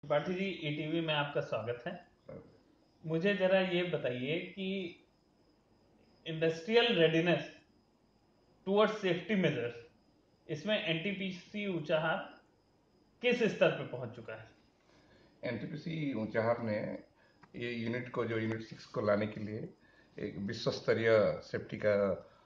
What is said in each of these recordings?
Tripathi ji, ETV में आपका स्वागत है। मुझे जरा ये बताइए कि industrial readiness towards safety measures, इसमें एनटीपीसी ऊंचाहार किस स्तर पे पहुंच चुका है? एनटीपीसी ऊंचाहार ने ये यूनिट 6 को लाने के लिए एक विश्व स्तरीय सेफ्टी का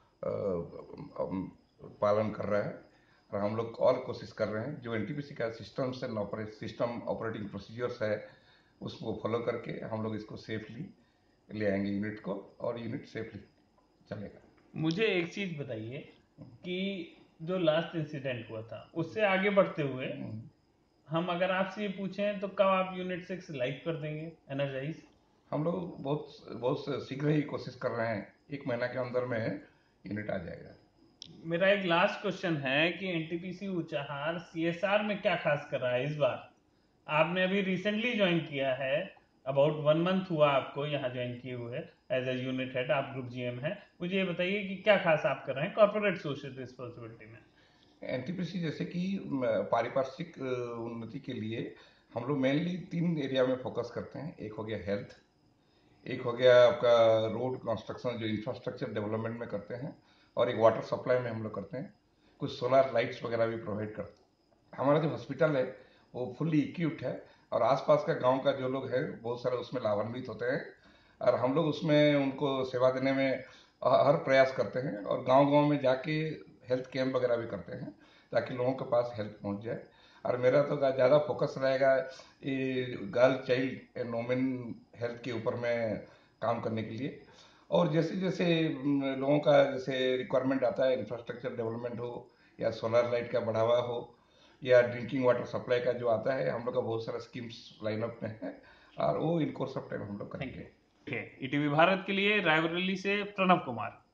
पालन कर रहा है। और हम लोग और कोशिश कर रहे हैं जो एनटीपीसी का सिस्टम ऑपरेटिंग प्रोसीजर्स है उसको फॉलो करके हम लोग इसको सेफली ले आएंगे यूनिट को, और यूनिट सेफली चलेगा। मुझे एक चीज बताइए कि जो लास्ट इंसिडेंट हुआ था उससे आगे बढ़ते हुए हम अगर आपसे ये पूछें तो कब आप यूनिट 6 लाइव कर देंगे, एनर्जाइज? हम लोग बहुत बहुत शीघ्र ही कोशिश कर रहे हैं, 1 महीना के अंदर में यूनिट आ जाएगा। मेरा एक लास्ट क्वेश्चन है कि एनटीपीसी ऊंचाहार सीएसआर में क्या खास कर रहा है इस बार? आपने अभी रिसेंटली ज्वाइन किया है, अबाउट 1 मंथ हुआ आपको यहाँ ज्वाइन किए हुए एज ए यूनिट हेड, आप ग्रुप जीएम हैं। मुझे ये बताइए कि क्या खास आप कर रहे हैं कॉर्पोरेट सोशल रिस्पॉन्सिबिलिटी में? एनटीपीसी जैसे कि पारिपार्श्विक उन्नति के लिए हम लोग मेनली 3 एरिया में फोकस करते हैं। एक हो गया हेल्थ, एक हो गया आपका रोड कंस्ट्रक्शन जो इंफ्रास्ट्रक्चर डेवलपमेंट में करते हैं, और एक वाटर सप्लाई में हम लोग करते हैं। कुछ सोलर लाइट्स वगैरह भी प्रोवाइड करते हैं। हमारा जो हॉस्पिटल है वो फुल्ली इक्विप्ड है, और आसपास का गांव का जो लोग हैं बहुत सारे उसमें लाभान्वित होते हैं, और हम लोग उसमें उनको सेवा देने में हर प्रयास करते हैं, और गांव-गांव में जाके हेल्थ कैंप वगैरह भी करते हैं ताकि लोगों के पास हेल्थ पहुंच जाए। और मेरा तो ज़्यादा फोकस रहेगा ये girl child and women health के ऊपर में काम करने के लिए। और जैसे जैसे लोगों का जैसे रिक्वायरमेंट आता है, इंफ्रास्ट्रक्चर डेवलपमेंट हो या सोलर लाइट का बढ़ावा हो या ड्रिंकिंग वाटर सप्लाई का जो आता है, हम लोग का बहुत सारा स्कीम्स लाइनअप में है, और वो इन कोर्स ऑफ टाइम हम लोग थैंक यू। करेंगे। ईटीवी भारत के लिए रायबरेली से प्रणव कुमार।